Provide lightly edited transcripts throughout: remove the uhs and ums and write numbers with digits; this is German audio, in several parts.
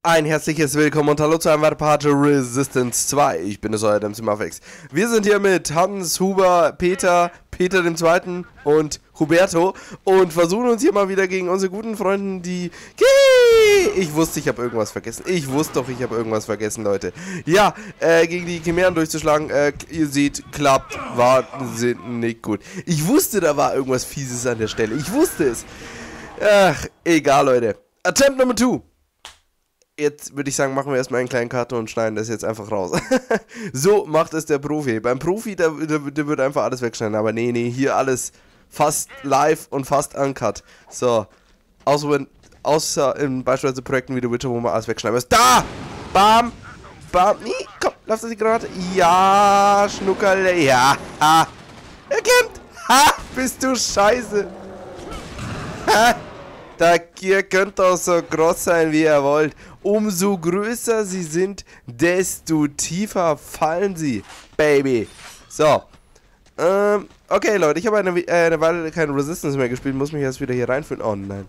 Ein herzliches Willkommen und hallo zu einem weiteren Part Resistance 2. Ich bin es, euer Mafex. Wir sind hier mit Hans, Huber, Peter dem Zweiten und Huberto und versuchen uns hier mal wieder gegen unsere guten Freunde, die... Ich wusste, ich habe irgendwas vergessen. Ich wusste doch, ich habe irgendwas vergessen, Leute. Ja, gegen die Chimären durchzuschlagen, ihr seht, klappt wahnsinnig gut. Ich wusste, da war irgendwas Fieses an der Stelle. Ich wusste es. Ach, egal, Leute. Attempt Nummer 2. Jetzt würde ich sagen, machen wir erstmal einen kleinen Cut und schneiden das jetzt einfach raus. So macht es der Profi. Beim Profi, der wird einfach alles wegschneiden. Aber nee, hier alles fast live und fast uncut. So. Außer in beispielsweise Projekten wie The Witcher, wo man alles wegschneiden muss. Da! Bam! Bam! Nee, komm, lass das die Granate. Ja, Schnuckerle. Ja. Ha! Er kämpft! Ha! Bist du scheiße! Ha! Ihr könnt doch so groß sein, wie ihr wollt. Umso größer sie sind, desto tiefer fallen sie, Baby. So. Okay, Leute, ich habe eine Weile keine Resistance mehr gespielt, muss mich jetzt wieder hier reinführen. Oh nein.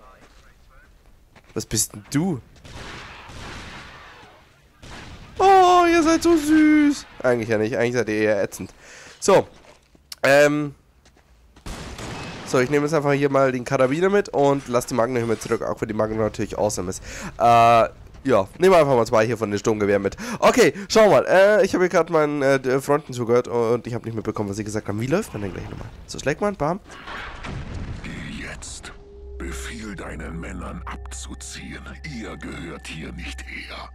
Was bist denn du? Oh, ihr seid so süß. Eigentlich ja nicht, eigentlich seid ihr eher ätzend. So. So, ich nehme jetzt einfach hier mal den Karabiner mit und lasse die Magnum hier mit zurück, auch wenn die Magnum natürlich awesome ist. Ja, nehmen wir einfach mal 2 hier von den Sturmgewehren mit. Okay, schau mal, ich habe hier gerade meinen Fronten zugehört und ich habe nicht mitbekommen, was sie gesagt haben. Wie läuft man denn gleich nochmal? So, schlägt man, bam. Geh jetzt. Befiehl deinen Männern abzuziehen. Ihr gehört hier nicht her.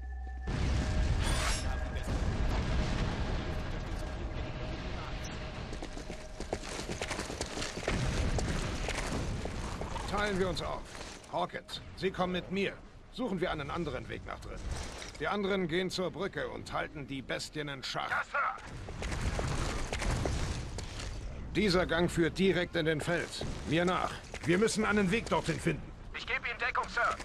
Teilen wir uns auf. Hawkins, Sie kommen mit mir. Suchen wir einen anderen Weg nach drin. Die anderen gehen zur Brücke und halten die Bestien in Schach. Ja, Sir. Dieser Gang führt direkt in den Fels. Mir nach. Wir müssen einen Weg dorthin finden. Ich gebe Ihnen Deckung, Sir.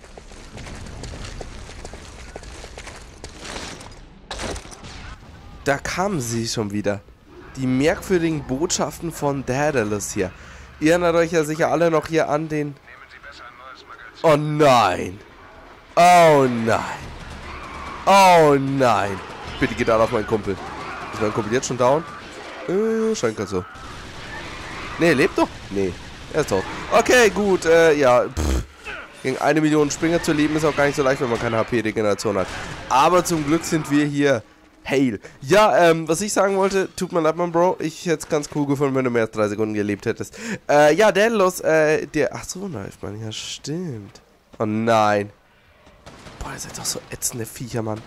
Da kamen sie schon wieder. Die merkwürdigen Botschaften von Daedalus hier. Ihr erinnert euch ja sicher alle noch hier an den... Oh nein! Oh nein! Oh nein! Bitte geht alle auf meinen Kumpel. Ist mein Kumpel jetzt schon down? Scheint gerade so. Nee, lebt doch? Nee, er ist tot. Okay, gut, ja, gegen 1 Million Springer zu leben ist auch gar nicht so leicht, wenn man keine HP-Regeneration hat. Aber zum Glück sind wir hier. Hail. Ja, was ich sagen wollte, tut mir leid, mein Bro. Ich hätte es ganz cool gefunden, wenn du mehr als 3 Sekunden gelebt hättest. Ja, Daedalus, der... Ach so, läuft man. Ja, stimmt. Oh nein. Boah, ihr seid doch so ätzende Viecher, Mann.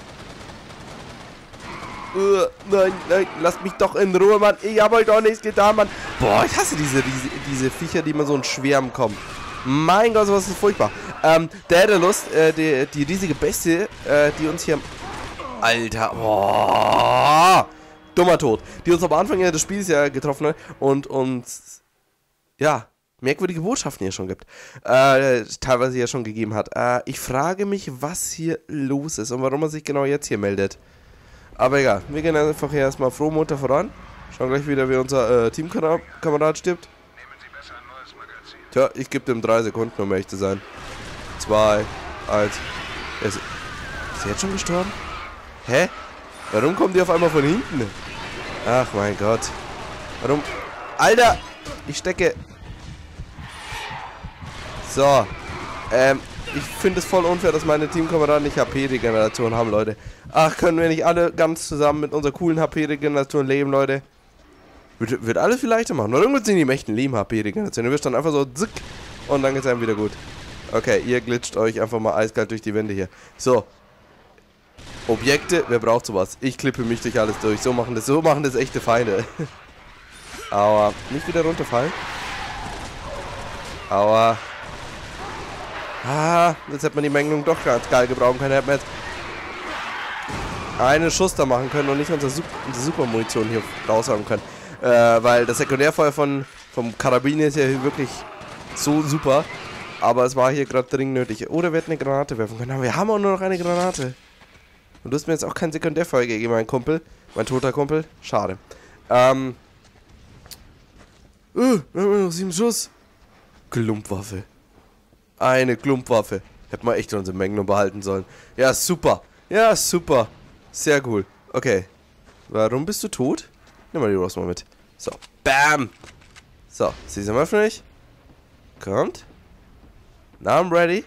Nein, lasst mich doch in Ruhe, Mann. Ich habe euch doch nichts getan, Mann. Boah, ich hasse diese Viecher, die immer so in Schwärmen kommen. Mein Gott, was ist furchtbar. Daedalus, die riesige Bestie, die uns hier... Alter, boah, dummer Tod. Die uns am Anfang des Spiels ja getroffen hat und uns, ja, merkwürdige Botschaften hier schon gibt. Teilweise ja schon gegeben hat. Ich frage mich, was hier los ist und warum er sich genau jetzt hier meldet. Aber egal, wir gehen einfach hier erstmal froh munter voran. Schauen gleich wieder, wie unser Teamkamerad stirbt. Tja, ich gebe dem 3 Sekunden, um ehrlich zu sein. 2, 1. Ist er jetzt schon gestorben? Hä? Warum kommen die auf einmal von hinten? Ach mein Gott. Warum? Alter! Ich stecke. So. Ich finde es voll unfair, dass meine Teamkameraden nicht HP-Regeneration haben, Leute. Ach, können wir nicht alle ganz zusammen mit unserer coolen HP-Regeneration leben, Leute? Wird alles viel leichter machen. Oder irgendwann sind die Mächten lieben HP-Regeneration. Du wirst dann einfach so zick und dann geht's einem wieder gut. Okay, ihr glitscht euch einfach mal eiskalt durch die Wände hier. So. Objekte, wer braucht sowas? Ich klippe mich durch alles durch. So machen das echte Feinde. Aua. Nicht wieder runterfallen. Aua. Jetzt hätte man die Mengung doch ganz geil gebrauchen können. Hätte man jetzt einen Schuss da machen können und nicht unsere Supermunition hier raushauen können. Weil das Sekundärfeuer vom Karabiner ist ja hier wirklich so super. Aber es war hier gerade dringend nötig. Oder wir hätten eine Granate werfen können. Aber wir haben auch nur noch eine Granate. Und du hast mir jetzt auch kein Sekundärfeuer gegeben, mein Kumpel. Mein toter Kumpel. Schade. Wir haben noch 7 Schuss. Klumpwaffe. Eine Klumpwaffe. Hätten wir echt unsere Mengen nur behalten sollen. Ja, super. Ja, super. Sehr cool. Okay. Warum bist du tot? Nimm mal die Rose mal mit. So. Bam! So, sie sind mal für mich. Kommt. Now I'm ready.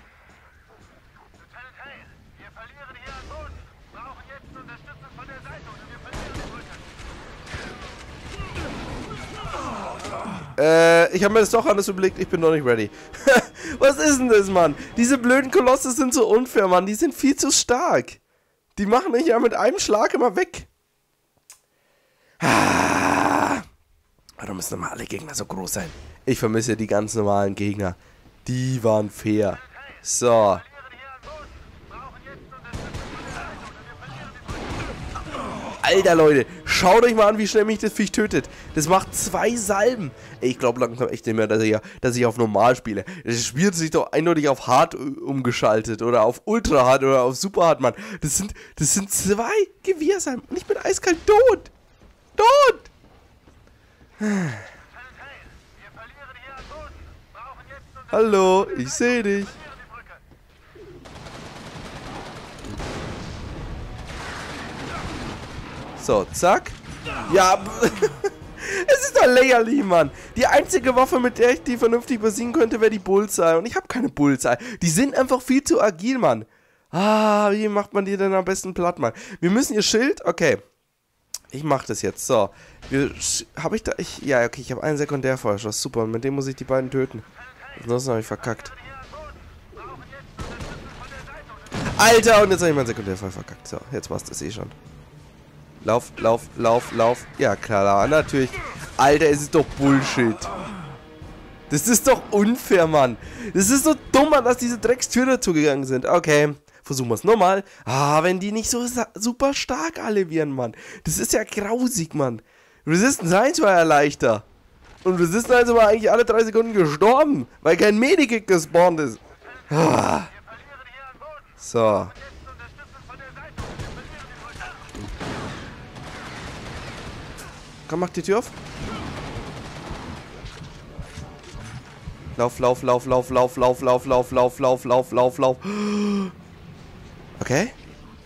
Ich habe mir das doch anders überlegt, ich bin noch nicht ready. Was ist denn das, Mann? Diese blöden Kolosse sind so unfair, Mann. Die sind viel zu stark. Die machen mich ja mit einem Schlag immer weg. Warum müssen immer alle Gegner so groß sein? Ich vermisse die ganz normalen Gegner. Die waren fair. So. Alter, Leute, schaut euch mal an, wie schnell mich das Viech tötet. Das macht 2 Salben. Ey, ich glaube langsam echt nicht mehr, dass ich auf normal spiele. Das Spiel hat sich doch eindeutig auf hart umgeschaltet. Oder auf ultra hart oder auf super hart, Mann. Das sind 2 Gewehrssalben. Und ich bin eiskalt tot. Tot! Hallo, ich sehe dich. So, zack. Ja, es ist doch lächerlich, Mann. Die einzige Waffe, mit der ich die vernünftig besiegen könnte, wäre die Bullseye. Und ich habe keine Bullseye. Die sind einfach viel zu agil, Mann. Wie macht man die denn am besten platt, Mann? Wir müssen ihr Schild... Okay. Ich mach das jetzt. So. Habe ich da... Ja, okay, ich habe einen Sekundärfeuerschuss. Super, und mit dem muss ich die beiden töten. Ansonsten habe ich verkackt. Alter, und jetzt habe ich meinen Sekundärfeuer verkackt. So, jetzt passt das eh schon. Lauf, lauf, lauf, lauf. Ja, klar, natürlich. Alter, es ist doch Bullshit. Das ist doch unfair, Mann. Das ist so dumm, Mann, dass diese Dreckstür dazugegangen sind. Okay, versuchen wir es nochmal. Wenn die nicht so super stark alle wären, Mann. Das ist ja grausig, Mann. Resistance 1 war ja leichter. Und Resistance 1 war eigentlich alle 3 Sekunden gestorben, weil kein Medikit gespawnt ist. So. Komm, mach die Tür auf. Lauf, lauf, lauf, lauf, lauf, lauf, lauf, lauf, lauf, lauf, lauf, lauf, lauf. Okay.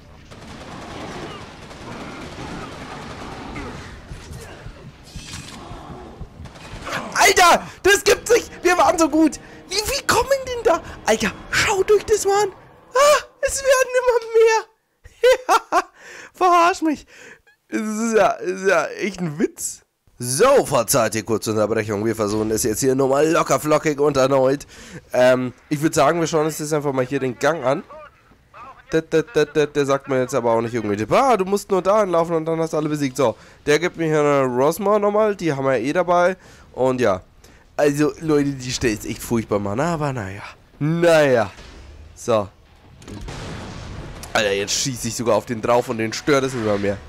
Alter, das gibt's nicht. Wir waren so gut. Wie kommen denn da? Alter, schaut euch das mal an. Es werden immer mehr. Verarsch mich. Es ist ja echt ein Witz. So, verzeiht die kurze Unterbrechung. Wir versuchen es jetzt hier nochmal locker flockig und erneut. Ich würde sagen, wir schauen uns jetzt einfach mal hier den Gang an. Der sagt mir jetzt aber auch nicht irgendwie, du musst nur dahin laufen und dann hast du alle besiegt. So, der gibt mir hier eine Rosma nochmal. Die haben wir eh dabei. Und ja, also Leute, die stellt echt furchtbar, Mann. Aber naja. Naja. So. Alter, jetzt schieße ich sogar auf den drauf und den stört es immer mehr.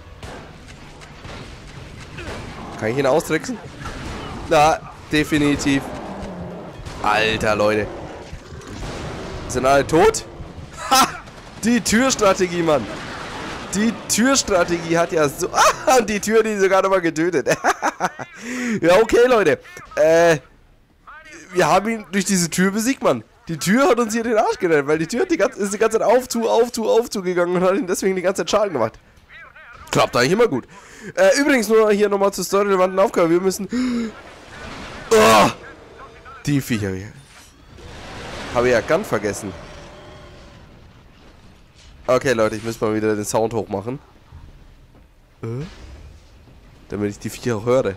Kann ich ihn austricksen? Na, definitiv. Alter, Leute. Sind alle tot? Ha! Die Türstrategie, Mann. Die Türstrategie hat ja so... und die Tür, die sogar nochmal getötet. Ja, okay, Leute. Wir haben ihn durch diese Tür besiegt, Mann. Die Tür hat uns hier den Arsch gerettet, weil die Tür ist die ganze Zeit auf gegangen und hat ihn deswegen die ganze Zeit Schaden gemacht. Klappt eigentlich immer gut. Übrigens nur hier nochmal zur storyrelevanten Aufgabe. Wir müssen... die Viecher hier. Habe ich ja ganz vergessen. Okay, Leute, ich muss mal wieder den Sound hochmachen. Damit ich die Viecher auch höre.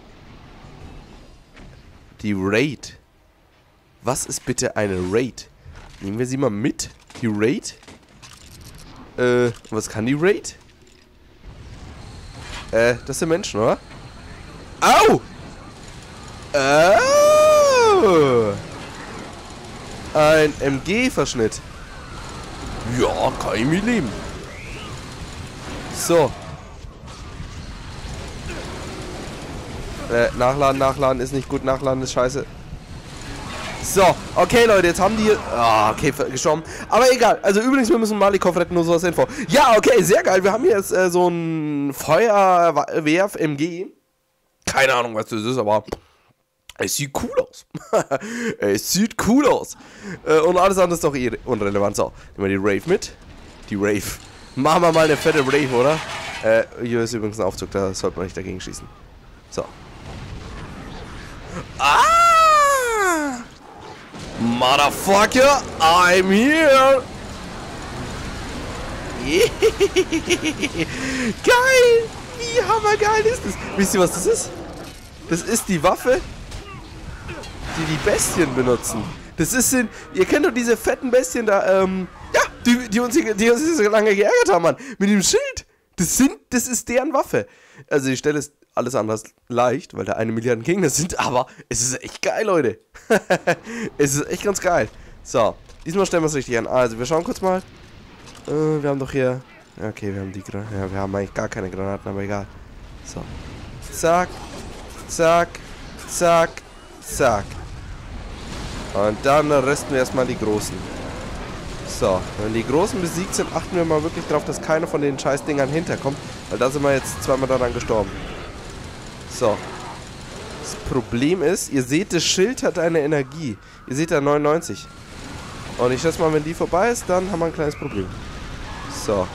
Die Raid. Was ist bitte eine Raid? Nehmen wir sie mal mit. Die Raid? Was kann die Raid? Das sind Menschen, oder? Au! Oh! Ein MG-Verschnitt. Ja, kann ich mir leben. So. Nachladen ist nicht gut. Nachladen ist scheiße. So, okay, Leute, jetzt haben die... okay, gestorben. Aber egal. Also übrigens, wir müssen Malikov retten, nur so als Info. Ja, okay, sehr geil. Wir haben hier jetzt so ein Feuerwerf-MG. Keine Ahnung, was das ist, aber... Es sieht cool aus. Es sieht cool aus. Und alles andere ist doch eh unrelevant. So, nehmen wir die Rave mit. Die Rave. Machen wir mal eine fette Rave, oder? Hier ist übrigens ein Aufzug, da sollte man nicht dagegen schießen. So. Ah! Motherfucker, I'm here! Geil! Wie hammergeil ist das? Wisst ihr, was das ist? Das ist die Waffe, die die Bestien benutzen. Das ist ihr kennt doch diese fetten Bestien da, ja, die uns so lange geärgert haben, Mann. Mit dem Schild. Das ist deren Waffe. Also die Stelle ist alles anders leicht, weil da 1 Milliarde Gegner sind, aber es ist echt geil, Leute. Es ist echt ganz geil. So, diesmal stellen wir es richtig an. Also, wir schauen kurz mal. Wir haben doch hier... Okay, wir haben die Granaten. Ja, wir haben eigentlich gar keine Granaten, aber egal. So. Zack. Zack. Zack. Zack. Und dann rösten wir erstmal die Großen. So, wenn die Großen besiegt sind, achten wir mal wirklich darauf, dass keiner von den scheiß Dingern hinterkommt. Weil da sind wir jetzt zweimal daran gestorben. So. Das Problem ist, ihr seht, das Schild hat eine Energie. Ihr seht da 99. Und ich schätze mal, wenn die vorbei ist, dann haben wir ein kleines Problem. So.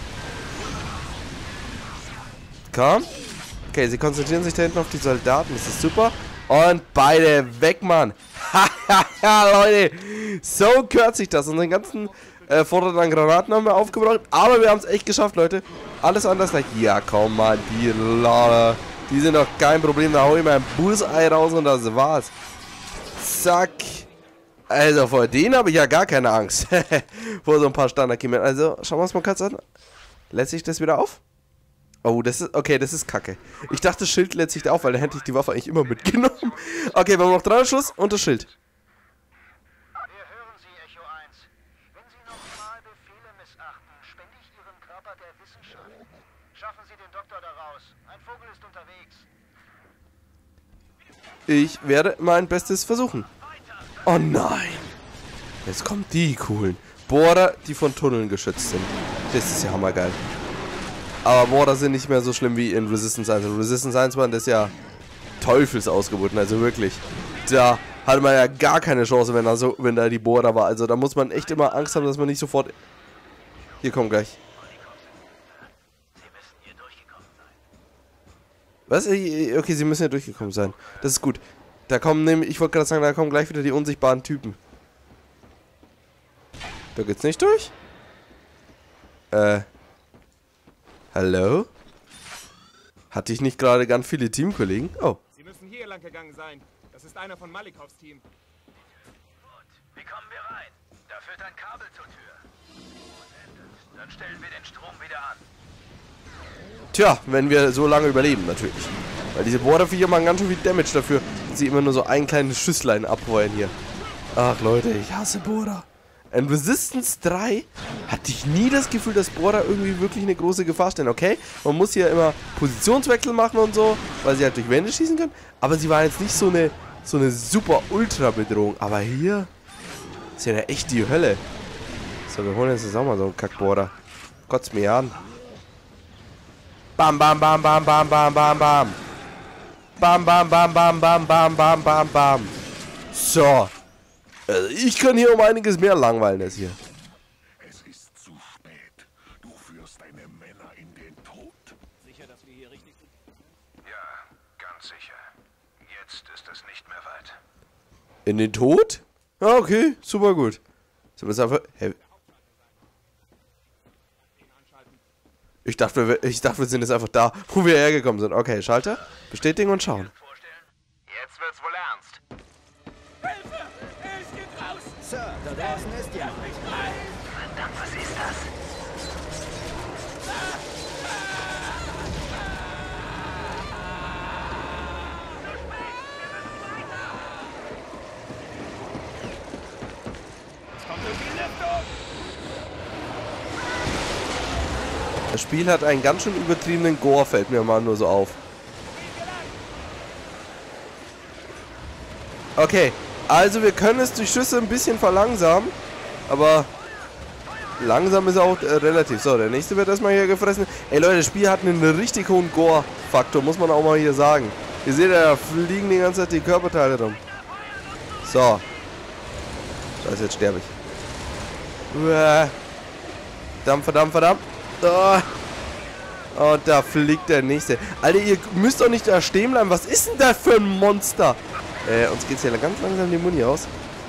Komm. Okay, sie konzentrieren sich da hinten auf die Soldaten. Das ist super. Und beide weg, Mann. Hahaha, Leute. So gehört sich das. Unseren ganzen vorderten Granaten haben wir aufgebraucht. Aber wir haben es echt geschafft, Leute. Alles anders gleich. Ja, komm mal, die Lader. Die sind doch kein Problem. Da hau ich mein Bullseye raus und das war's. Zack. Also vor denen habe ich ja gar keine Angst. Vor so ein paar Standard-Kimmern. Also schauen wir uns mal kurz an. Lässt sich das wieder auf? Oh, das ist... Okay, das ist kacke. Ich dachte, das Schild lädt sich da auf, weil dann hätte ich die Waffe eigentlich immer mitgenommen. Okay, wir haben noch 3 Schuss und das Schild. Wir hören Sie, Echo 1. Wenn Sie nochmal Befehle missachten, spende ich Ihren Körper der Wissenschaft. Schaffen Sie den Doktor da raus. Ein Vogel ist unterwegs. Ich werde mein Bestes versuchen. Oh nein. Jetzt kommen die coolen Bohrer, die von Tunneln geschützt sind. Das ist ja hammergeil. Aber Bohrer sind nicht mehr so schlimm wie in Resistance 1. In Resistance 1 waren das ja Teufelsausgeburten. Also wirklich. Da hatte man ja gar keine Chance, wenn da die Bohrer war. Also da muss man echt immer Angst haben, dass man nicht sofort... Hier kommt gleich. Was? Okay, sie müssen ja durchgekommen sein. Das ist gut. Da kommen nämlich, ich wollte gerade sagen, da kommen gleich wieder die unsichtbaren Typen. Da geht's nicht durch? Hallo? Hatte ich nicht gerade ganz viele Teamkollegen? Oh. Sie müssen hier lang gegangen sein. Das ist einer von Malikovs Team. Gut, wie kommen wir rein? Da führt ein Kabel zur Tür. Dann stellen wir den Strom wieder an. Tja, wenn wir so lange überleben, natürlich. Weil diese Bohrerviecher machen ganz schön viel Damage dafür, dass sie immer nur so ein kleines Schüsslein abfeuern hier. Ach Leute, ich hasse Bohrer. In Resistance 3 hatte ich nie das Gefühl, dass Bohrer irgendwie wirklich eine große Gefahr stellen. Okay, man muss hier immer Positionswechsel machen und so, weil sie halt durch Wände schießen können. Aber sie waren jetzt nicht so eine super Ultra-Bedrohung. Aber hier ist ja echt die Hölle. So, wir holen jetzt auch mal so einen Kackbohrer. Kotzt mir an. Bam, bam, bam, bam, bam, bam, bam, bam. Bam, bam, bam, bam, bam, bam, bam, bam, bam. So. Also ich kann hier um einiges mehr langweilen als hier. Es ist zu spät. Du führst deine Männer in den Tod. Sicher, dass wir hier richtig sind? Ja, ganz sicher. Jetzt ist es nicht mehr weit. In den Tod? Ja, okay, super gut. Sind wir jetzt einfach... Hey. Ich dachte, wir sind jetzt einfach da, wo wir hergekommen sind. Okay, Schalter, bestätigen und schauen. Jetzt wird's wohl ernst. Hilfe! Es geht raus! Sir, da draußen ist ja. Verdammt, was ist das? Es kommt durch die Lüftung! Das Spiel hat einen ganz schön übertriebenen Gore, fällt mir mal nur so auf. Okay, also wir können es durch Schüsse ein bisschen verlangsamen, aber langsam ist auch relativ. So, der nächste wird erstmal hier gefressen. Ey Leute, das Spiel hat einen richtig hohen Gore-Faktor, muss man auch mal hier sagen. Ihr seht ja, da fliegen die ganze Zeit die Körperteile rum. So. Scheiße, jetzt sterbe ich. Verdammt, verdammt, verdammt. Oh. Und da fliegt der nächste. Alter, ihr müsst doch nicht da stehen bleiben. Was ist denn da für ein Monster? Uns geht's hier ganz langsam die Muni aus.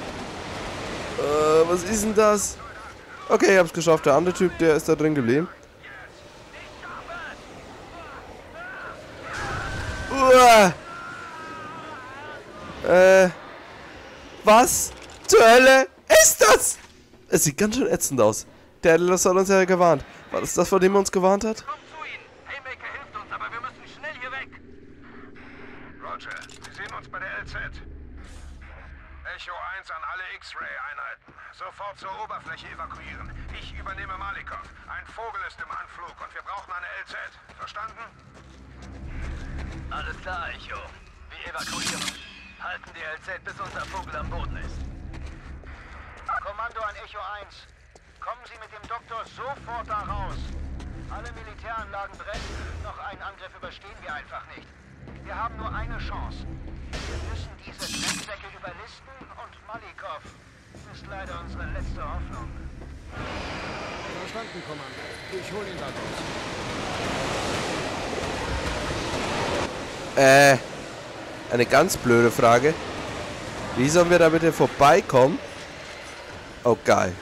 Was ist denn das? Okay, ich hab's geschafft. Der andere Typ, der ist da drin geblieben. Was zur Hölle ist das? Es sieht ganz schön ätzend aus. Der Atlas hat uns ja gewarnt. War das das, vor dem er uns gewarnt hat? Kommt zu ihnen. Haymaker hilft uns, aber wir müssen schnell hier weg. Roger, wir sehen uns bei der LZ. Echo 1 an alle X-Ray-Einheiten. Sofort zur Oberfläche evakuieren. Ich übernehme Malikov. Ein Vogel ist im Anflug und wir brauchen eine LZ. Verstanden? Alles klar, Echo. Wir evakuieren. Halten die LZ, bis unser Vogel am Boden ist. Kommando an Echo 1. Kommen Sie mit dem Doktor sofort da raus. Alle Militäranlagen brennen. Noch einen Angriff überstehen wir einfach nicht. Wir haben nur eine Chance. Wir müssen diese Drecksäcke überlisten und Malikov ist leider unsere letzte Hoffnung. Verstanden, Kommando. Ich hole ihn da raus. Eine ganz blöde Frage. Wie sollen wir da bitte vorbeikommen? Oh, geil.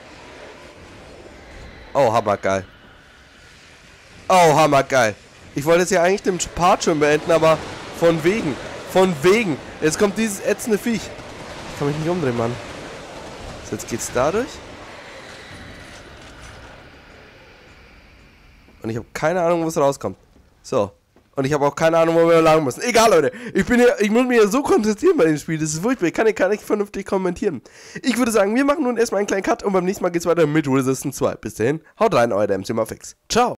Oh, hammergeil. Oh, hammergeil. Ich wollte jetzt ja eigentlich den Part schon beenden, aber von wegen. Von wegen. Jetzt kommt dieses ätzende Viech. Ich kann mich nicht umdrehen, Mann. So, jetzt geht's dadurch. Und ich habe keine Ahnung, wo es rauskommt. So. Und ich habe auch keine Ahnung, wo wir lang müssen. Egal, Leute. Ich muss mich ja so konzentrieren bei dem Spiel. Das ist furchtbar. Ich kann nicht vernünftig kommentieren. Ich würde sagen, wir machen nun erstmal einen kleinen Cut und beim nächsten Mal geht's weiter mit Resistance 2. Bis dahin, haut rein, euer MC Muffix. Ciao.